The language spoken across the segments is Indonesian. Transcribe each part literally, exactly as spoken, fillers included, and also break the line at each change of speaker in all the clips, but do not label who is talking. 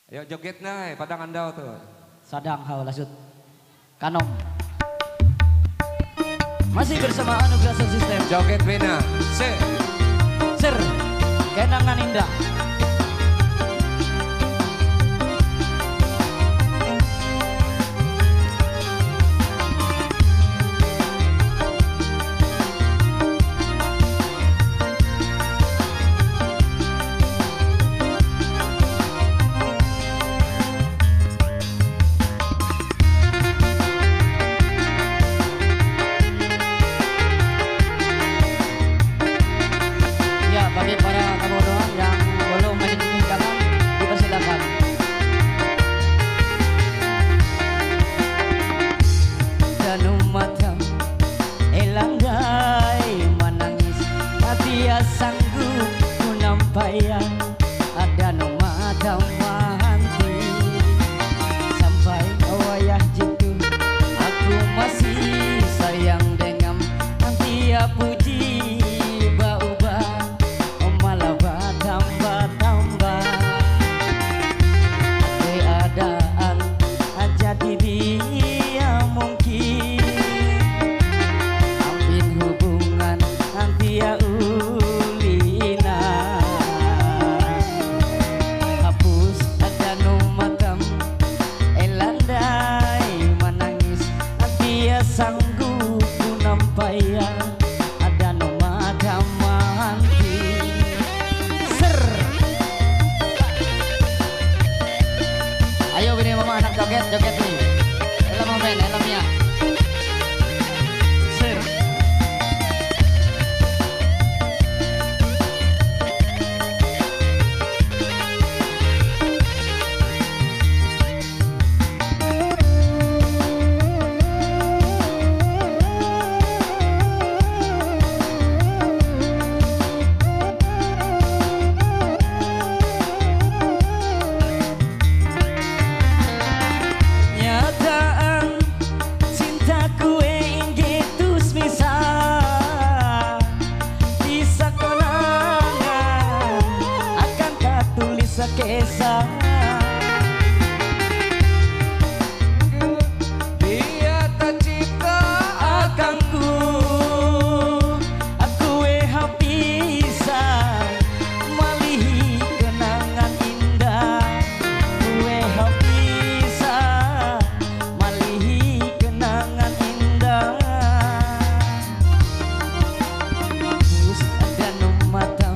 Ayo joget naik, padang andau tuh.
Sadang hau lasut. Kanong. Masih bersama Anugerah Sound System.
Joget bina. Se.
Ser. Kenangan indah. Bagi para tamu doang yang belum menginginkan, dipersilakan. Dan umatam elandai menangis, tapi ya sanggup ku nampaya. Ada umatam mahanti sampai wayah jitu, aku masih sayang dengan nanti ya puji. Sanggup ku nampaya, ada nama damanti. Ser. Ayo bini mama anak joget joget nih. Elam men elamnya. Ser. Kisah
Dia tercipta
akanku, aku eha bisa malihi kenangan indah. Aku eha bisa malihi kenangan indah. Hapus dan umatam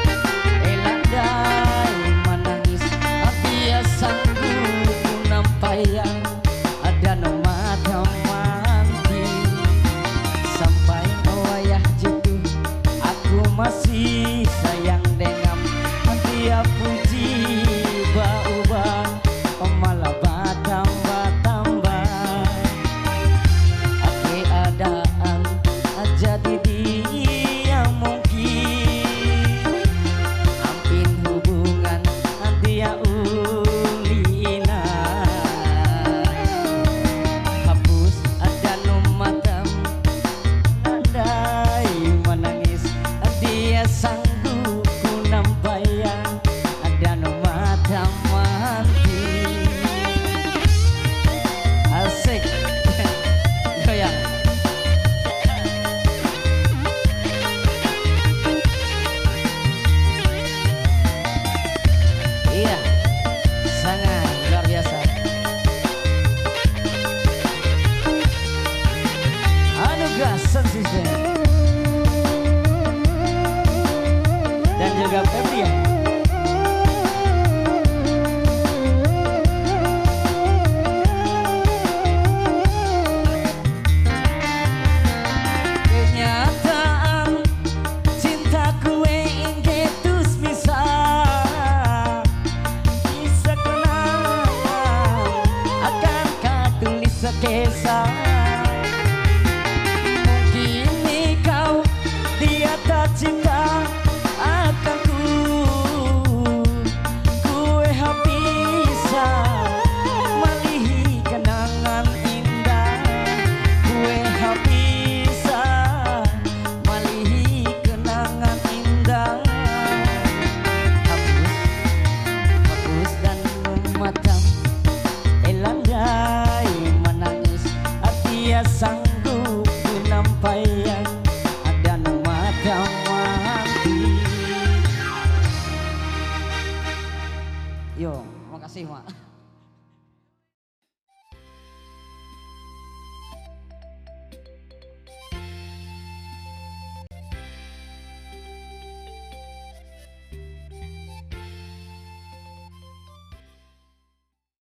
sanggup ku nampaya, ada nama damanti sampai wayah jitu, aku masih sayang dengan nanti ya puji ba-ubah malah tambah-tambah keadaan jadi dia mungkin ampin hubungan nanti ya sanggup ku nampaya, ada nama damanti. Asik. Goyang. Iya, sangat luar biasa. Anugerah Sound System dan juga Febrian. Kenyataan cintaku ingin terus bisa bisa kenangan, akankah tulis kisah. Mungkin kau dia tak cinta akanku, kue bisa malihi kenangan indah. Kue bisa malihi kenangan indah. Hapus, hapus dan kasih, Mak.